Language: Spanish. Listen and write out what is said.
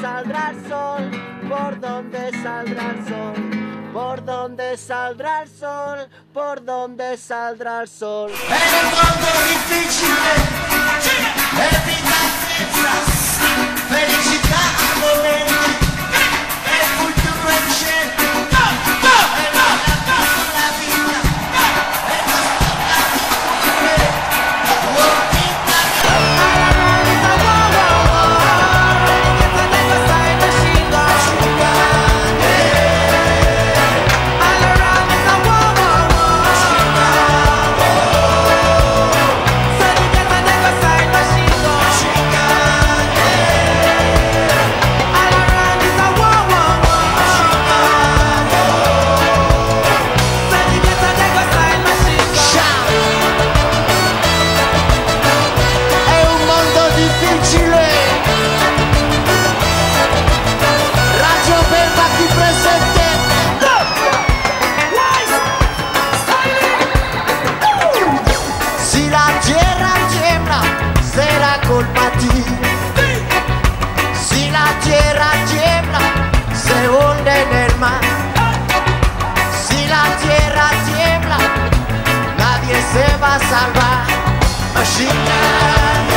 saldrá el sol? ¿Por dónde saldrá el sol? ¿Por dónde saldrà il sol? ¿Por dónde saldrà il sol? È un mondo difficile, è vita senza felicità a momenti, è il futuro incerto, è la vita, è la colpa ti. Si la tierra tiembla, se hunde en el mar. Si la tierra tiembla, nadie se va a salvar. Machine